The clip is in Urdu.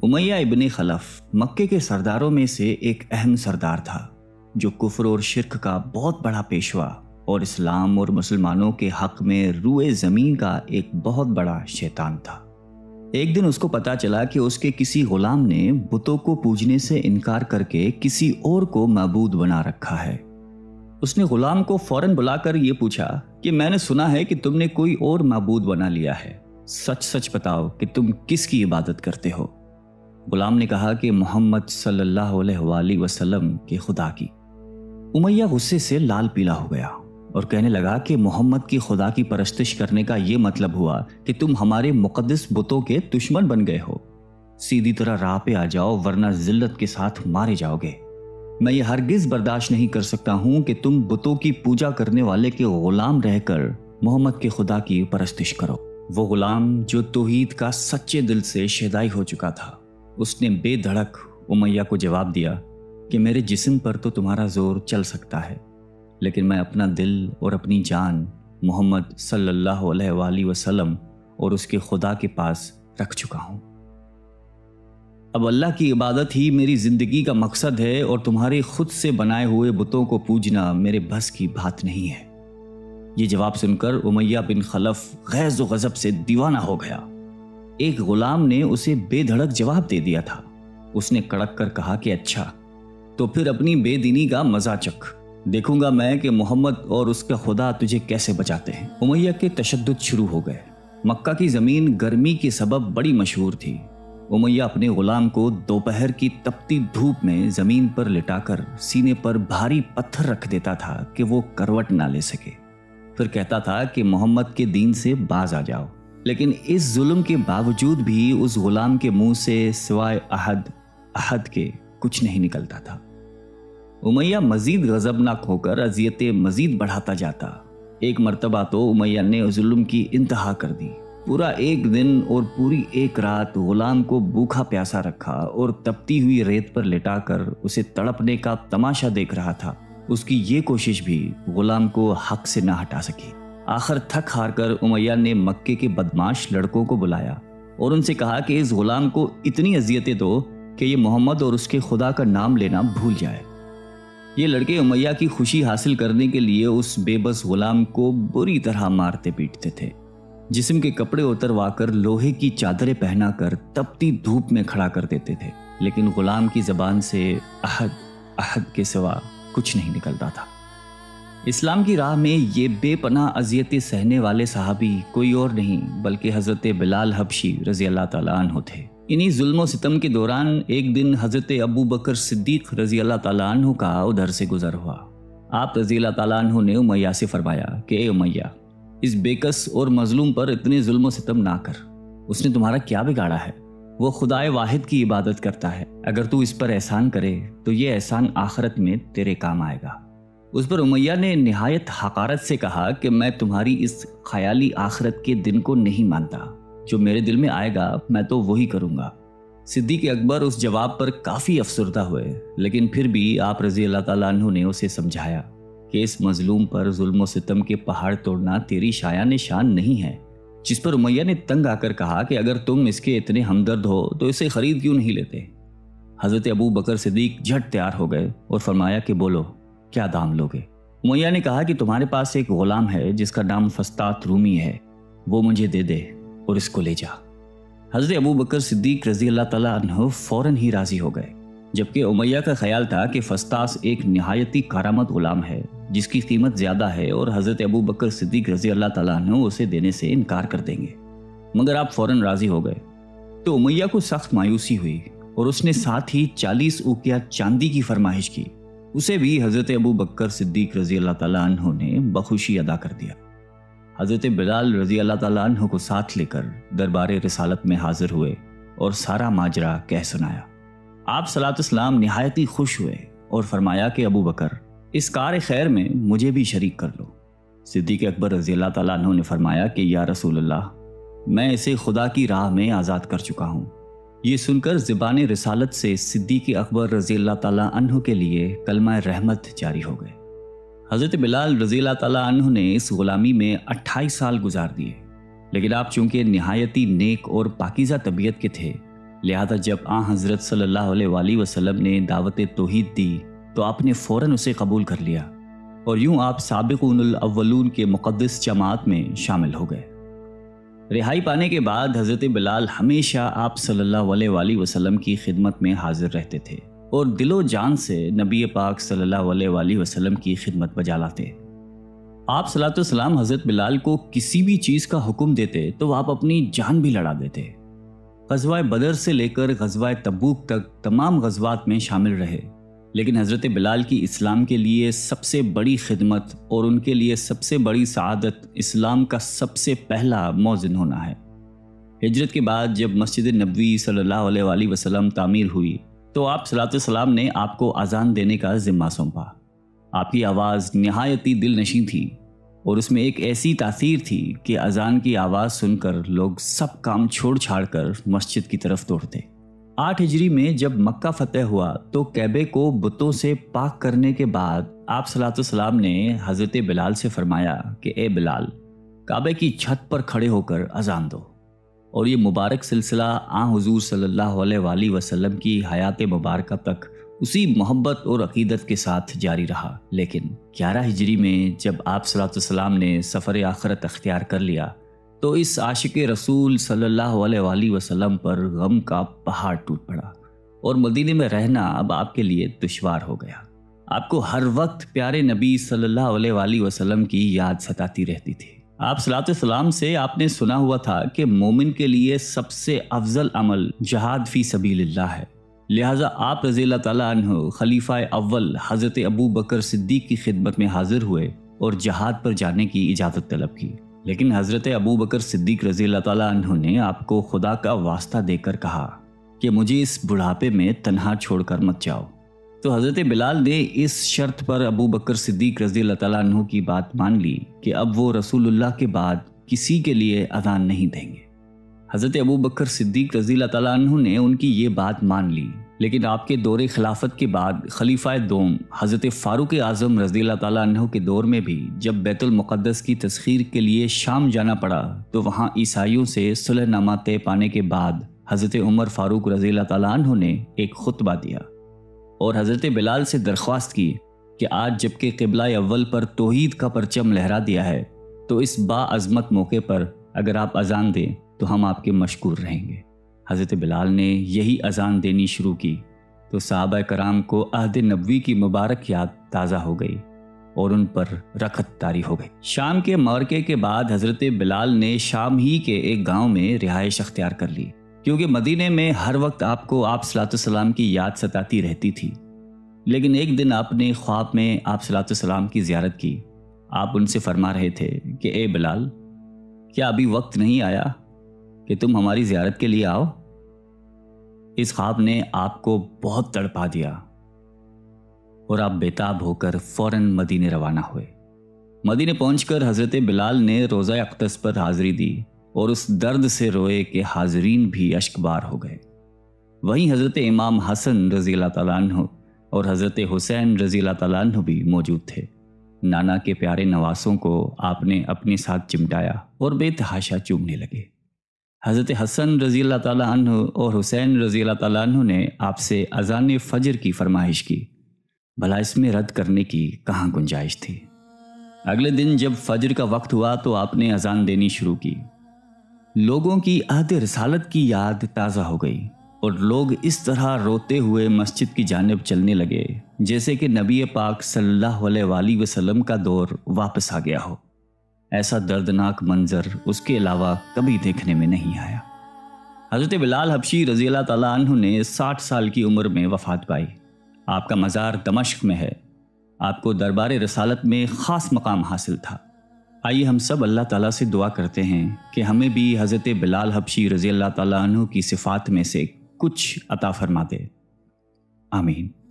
امیہ ابن خلف مکے کے سرداروں میں سے ایک اہم سردار تھا جو کفر اور شرک کا بہت بڑا پیشوا اور اسلام اور مسلمانوں کے حق میں روئے زمین کا ایک بہت بڑا شیطان تھا۔ ایک دن اس کو پتا چلا کہ اس کے کسی غلام نے بتوں کو پوجنے سے انکار کر کے کسی اور کو معبود بنا رکھا ہے۔ اس نے غلام کو فوراً بلا کر یہ پوچھا کہ میں نے سنا ہے کہ تم نے کوئی اور معبود بنا لیا ہے، سچ سچ بتاؤ کہ تم کس کی عبادت کرتے ہو؟ غلام نے کہا کہ محمد صلی اللہ علیہ وآلہ وسلم کے خدا کی۔ امیہ غصے سے لال پیلا ہو گیا اور کہنے لگا کہ محمد کی خدا کی پرستش کرنے کا یہ مطلب ہوا کہ تم ہمارے مقدس بتوں کے دشمن بن گئے ہو۔ سیدھی طرح راہ پہ آ جاؤ ورنہ ذلت کے ساتھ مارے جاؤ گے۔ میں یہ ہرگز برداشت نہیں کر سکتا ہوں کہ تم بتوں کی پوجا کرنے والے کے غلام رہ کر محمد کے خدا کی پرستش کرو۔ وہ غلام جو توحید کا سچے دل سے شیدائی ہو چکا تھا، اس نے بے دھڑک امیہ کو جواب دیا کہ میرے جسم پر تو تمہارا زور چل سکتا ہے، لیکن میں اپنا دل اور اپنی جان محمد صلی اللہ علیہ وآلہ وسلم اور اس کے خدا کے پاس رکھ چکا ہوں۔ اب اللہ کی عبادت ہی میری زندگی کا مقصد ہے اور تمہارے خود سے بنائے ہوئے بتوں کو پوجنا میرے بس کی بات نہیں ہے۔ یہ جواب سن کر امیہ بن خلف غیظ و غضب سے دیوانہ ہو گیا۔ ایک غلام نے اسے بے دھڑک جواب دے دیا تھا۔ اس نے کڑک کر کہا کہ اچھا تو پھر اپنی بے دینی کا مزہ چکھ، دیکھوں گا میں کہ محمد اور اس کا خدا تجھے کیسے بچاتے ہیں۔ امیہ کے تشدد شروع ہو گئے۔ مکہ کی زمین گرمی کے سبب بڑی مشہور تھی۔ امیہ اپنے غلام کو دوپہر کی تپتی دھوپ میں زمین پر لٹا کر سینے پر بھاری پتھر رکھ دیتا تھا کہ وہ کروٹ نہ لے سکے، پھر کہتا تھا کہ محمد کے دین سے باز آ جاؤ، لیکن اس ظلم کے باوجود بھی اس غلام کے منہ سے سوائے احد کے کچھ نہیں نکلتا تھا۔ امیہ مزید غضبناک ہو کر اذیتیں مزید بڑھاتا جاتا۔ ایک مرتبہ تو امیہ نے ظلم کی انتہا کر دی۔ پورا ایک دن اور پوری ایک رات غلام کو بھوکا پیاسا رکھا اور تپتی ہوئی ریت پر لٹا کر اسے تڑپنے کا تماشا دیکھ رہا تھا۔ اس کی یہ کوشش بھی غلام کو حق سے نہ ہٹا سکی۔ آخر تھک ہار کر امیہ نے مکے کے بدماش لڑکوں کو بلایا اور ان سے کہا کہ اس غلام کو اتنی اذیتیں دو کہ یہ محمد اور اس کے خدا کا نام لینا بھول جائے۔ یہ لڑکے امیہ کی خوشی حاصل کرنے کے لیے اس بے بس غلام کو بری طرح مارتے پیٹتے تھے۔ جسم کے کپڑے اتروا کر لوہے کی چادریں پہنا کر تپتی دھوپ میں کھڑا کر دیتے تھے، لیکن غلام کی زبان سے احد کے سوا کچھ نہیں نکلتا تھا۔ اسلام کی راہ میں یہ بے پناہ اذیتیں سہنے والے صحابی کوئی اور نہیں بلکہ حضرت بلال حبشی رضی اللہ تعالیٰ عنہ تھے۔ انہی ظلم و ستم کے دوران ایک دن حضرت ابو بکر صدیق رضی اللہ تعالیٰ عنہ کا ادھر سے گزر ہوا۔ آپ رضی اللہ تعالیٰ عنہ نے امیہ سے فرمایا کہ اے امیہ، اس بےکس اور مظلوم پر اتنے ظلم و ستم نہ کر، اس نے تمہارا کیا بگاڑا ہے؟ وہ خدائے واحد کی عبادت کرتا ہے، اگر تو اس پر احسان کرے تو یہ احسان آخرت میں تیرے کام آئے گا۔ اس پر امیہ نے نہایت حقارت سے کہا کہ میں تمہاری اس خیالی آخرت کے دن کو نہیں مانتا، جو میرے دل میں آئے گا میں تو وہی کروں گا۔ صدیق اکبر اس جواب پر کافی افسردہ ہوئے، لیکن پھر بھی آپ رضی اللہ تعالیٰ عنہ نے اسے سمجھایا کہ اس مظلوم پر ظلم و ستم کے پہاڑ توڑنا تیری شایان شان نہیں ہے۔ جس پر امیہ نے تنگ آ کر کہا کہ اگر تم اس کے اتنے ہمدرد ہو تو اسے خرید کیوں نہیں لیتے؟ حضرت ابو بکر صدیق جھٹ تیار ہو گئے اور فرمایا کہ بولو کیا دام لوگے؟ امیہ نے کہا کہ تمہارے پاس ایک غلام ہے جس کا نام فسطاط رومی ہے، وہ مجھے دے دے اور اس کو لے جا۔ حضرت ابو بکر صدیق رضی اللہ تعالیٰ عنہ فوراً ہی راضی ہو گئے، جبکہ امیہ کا خیال تھا کہ فسطاط ایک نہایتی کارآمد غلام ہے جس کی قیمت زیادہ ہے اور حضرت ابو بکر صدیق رضی اللہ تعالیٰ عنہ اسے دینے سے انکار کر دیں گے، مگر آپ فوراً راضی ہو گئے۔ تو امیہ کو سخت مایوسی ہوئی اور اس نے ساتھ ہی 40 اوقیہ چاندی کی فرمائش کی۔ اسے بھی حضرت ابو بکر صدیق رضی اللہ تعالیٰ عنہ نے بخوشی ادا کر دیا۔ حضرت بلال رضی اللہ تعالیٰ عنہ کو ساتھ لے کر دربار رسالت میں حاضر ہوئے اور سارا ماجرا کہہ سنایا۔ آپ صلی اللہ علیہ وسلم نہایتی خوش ہوئے اور فرمایا کہ ابو بکر، اس کار خیر میں مجھے بھی شریک کر لو۔ صدیق اکبر رضی اللہ تعالیٰ عنہ نے فرمایا کہ یا رسول اللہ، میں اسے خدا کی راہ میں آزاد کر چکا ہوں۔ یہ سن کر زبان رسالت سے صدیق اکبر رضی اللہ تعالیٰ عنہ کے لیے کلمہ رحمت جاری ہو گئے۔ حضرت بلال رضی اللہ تعالیٰ عنہ نے اس غلامی میں 28 سال گزار دیے، لیکن آپ چونکہ نہایتی نیک اور پاکیزہ طبیعت کے تھے لہذا جب حضرت صلی اللہ علیہ وآلہ وسلم نے دعوت توحید دی تو آپ نے فوراً اسے قبول کر لیا، اور یوں آپ سابقون الاولون کے مقدس جماعت میں شامل ہو گئے۔ رہائی پانے کے بعد حضرت بلال ہمیشہ آپ صلی اللہ علیہ وآلہ وسلم کی خدمت میں حاضر رہتے تھے اور دل و جان سے نبی پاک صلی اللہ علیہ وآلہ وسلم کی خدمت بجا لاتے۔ آپ صلی اللہ علیہ وسلم حضرت بلال کو کسی بھی چیز کا حکم دیتے تو آپ اپنی جان بھی لڑا دیتے۔ غزوہ بدر سے لے کر غزوہ تبوک تک تمام غزوات میں شامل رہے، لیکن حضرت بلال کی اسلام کے لیے سب سے بڑی خدمت اور ان کے لیے سب سے بڑی سعادت اسلام کا سب سے پہلا مؤذن ہونا ہے۔ ہجرت کے بعد جب مسجد نبوی صلی اللہ علیہ وآلہ وسلم تعمیر ہوئی تو آپ صلی اللہ علیہ وسلم نے آپ کو اذان دینے کا ذمہ سونپا۔ آپ کی آواز نہایتی دل نشیں تھی اور اس میں ایک ایسی تاثیر تھی کہ اذان کی آواز سن کر لوگ سب کام چھوڑ چھاڑ کر مسجد کی طرف دوڑتے۔ 8 ہجری میں جب مکہ فتح ہوا تو کعبے کو بتوں سے پاک کرنے کے بعد آپ صلی اللہ علیہ وسلم نے حضرت بلال سے فرمایا کہ اے بلال، کعبے کی چھت پر کھڑے ہو کر اذان دو، اور یہ مبارک سلسلہ حضور صلی اللہ علیہ وآلہ وسلم کی حیات مبارکہ تک اسی محبت اور عقیدت کے ساتھ جاری رہا۔ لیکن 11 ہجری میں جب آپ صلی اللہ علیہ وسلم نے سفر آخرت اختیار کر لیا تو اس عاشق رسول صلی اللہ علیہ وآلہ وسلم پر غم کا پہاڑ ٹوٹ پڑا، اور مدینے میں رہنا اب آپ کے لیے دشوار ہو گیا۔ آپ کو ہر وقت پیارے نبی صلی اللہ علیہ وآلہ وسلم کی یاد ستاتی رہتی تھی۔ آپ صلی اللہ علیہ وسلم سے آپ نے سنا ہوا تھا کہ مومن کے لیے سب سے افضل عمل جہاد فی سبیل اللہ ہے، لہٰذا آپ رضی اللہ تعالیٰ عنہ خلیفہ اول حضرت ابو بکر صدیق کی خدمت میں حاضر ہوئے اور جہاد پر جانے کی اجازت طلب کی، لیکن حضرت ابو بکر صدیق رضی اللہ تعالیٰ عنہ نے آپ کو خدا کا واسطہ دے کر کہا کہ مجھے اس بڑھاپے میں تنہا چھوڑ کر مت جاؤ۔ تو حضرت بلال نے اس شرط پر ابو بکر صدیق رضی اللہ تعالیٰ عنہ کی بات مان لی کہ اب وہ رسول اللہ کے بعد کسی کے لیے اذان نہیں دیں گے۔ حضرت ابو بکر صدیق رضی اللہ تعالیٰ عنہ نے ان کی یہ بات مان لی، لیکن آپ کے دور خلافت کے بعد خلیفہ دوم حضرت فاروق اعظم رضی اللہ تعالیٰ عنہ کے دور میں بھی جب بیت المقدس کی تسخیر کے لیے شام جانا پڑا تو وہاں عیسائیوں سے صلح نامہ طے پانے کے بعد حضرت عمر فاروق رضی اللہ تعالیٰ عنہ نے ایک خطبہ دیا اور حضرت بلال سے درخواست کی کہ آج جب کہ قبلہ اول پر توحید کا پرچم لہرا دیا ہے تو اس باعظمت موقع پر اگر آپ اذان دیں تو ہم آپ کے مشکور رہیں گے۔ حضرت بلال نے یہی اذان دینی شروع کی تو صحابہ کرام کو عہد نبوی کی مبارک یاد تازہ ہو گئی اور ان پر رخت طاری ہو گئی۔ شام کے معرکے کے بعد حضرت بلال نے شام ہی کے ایک گاؤں میں رہائش اختیار کر لی، کیونکہ مدینے میں ہر وقت آپ کو آپ صلی اللہ علیہ وسلم کی یاد ستاتی رہتی تھی۔ لیکن ایک دن آپ نے خواب میں آپ صلی اللہ علیہ وسلم کی زیارت کی۔ آپ ان سے فرما رہے تھے کہ اے بلال، کیا ابھی وقت نہیں آیا کہ تم ہماری زیارت کے لیے آؤ؟ اس خواب نے آپ کو بہت تڑپا دیا اور آپ بیتاب ہو کر فوراً مدینے روانہ ہوئے۔ مدینے پہنچ کر حضرت بلال نے روزہ اقدس پر حاضری دی اور اس درد سے روئے کہ حاضرین بھی اشک بار ہو گئے۔ وہیں حضرت امام حسن رضی اللہ تعالیٰ عنہ اور حضرت حسین رضی اللہ تعالیٰ عنہ بھی موجود تھے۔ نانا کے پیارے نواسوں کو آپ نے اپنے ساتھ چمٹایا اور بے تحاشا چومنے لگے۔ حضرت حسن رضی اللہ تعالیٰ عنہ اور حسین رضی اللہ تعالیٰ عنہ نے آپ سے اذان فجر کی فرمائش کی، بھلا اس میں رد کرنے کی کہاں گنجائش تھی۔ اگلے دن جب فجر کا وقت ہوا تو آپ نے اذان دینی شروع کی۔ لوگوں کی عہد رسالت کی یاد تازہ ہو گئی اور لوگ اس طرح روتے ہوئے مسجد کی جانب چلنے لگے جیسے کہ نبی پاک صلی اللہ علیہ وآلہ وسلم کا دور واپس آ گیا ہو۔ ایسا دردناک منظر اس کے علاوہ کبھی دیکھنے میں نہیں آیا۔ حضرت بلال حبشی رضی اللہ تعالیٰ عنہ نے 60 سال کی عمر میں وفات پائی۔ آپ کا مزار دمشق میں ہے۔ آپ کو دربار رسالت میں خاص مقام حاصل تھا۔ آئیے ہم سب اللہ تعالیٰ سے دعا کرتے ہیں کہ ہمیں بھی حضرت بلال حبشی رضی اللہ تعالیٰ عنہ کی صفات میں سے کچھ عطا فرما دے۔ آمین۔